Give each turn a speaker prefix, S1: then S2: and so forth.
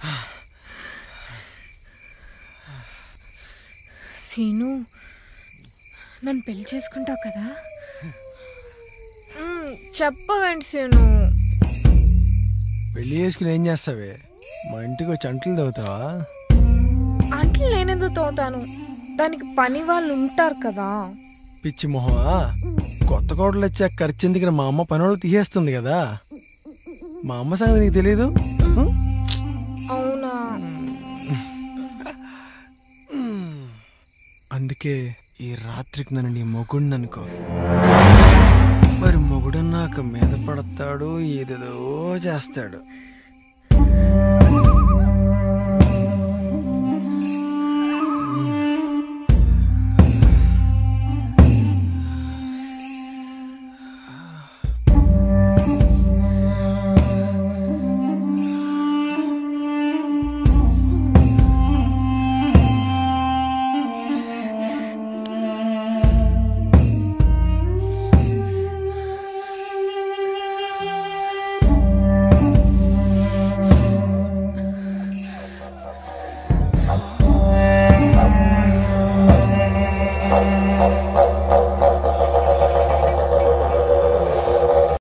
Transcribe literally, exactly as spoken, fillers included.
S1: Scene, నన్ను పెళ్లి చేసుకుంటావు కదా? చెప్పవేంటి సీను?
S2: పెళ్లి చేసుకుని ఏం చేస్తావే? మా ఇంటికి వచ్చి అంట్లు తవ్వుతావా?
S1: అంట్లు నేనెందుకు తవ్వుతాను? దానికి పని వాళ్ళు ఉంటారు కదా.
S2: పిచ్చి మొహమా, కొత్త కోడలు వచ్చాక ఖర్చు ఎందుకు? మా అమ్మ పని వాళ్ళు తీసేస్తుంది కదా. మా అమ్మ సంగతి నీకు తెలీదు?
S1: అవునా?
S2: అందుకే ఈ రాత్రికి నన్ను నీ మొగుడిని అనుకో. మరి మొగుడన్నాక మీద పడతాడు, ఏదేదో చేస్తాడు.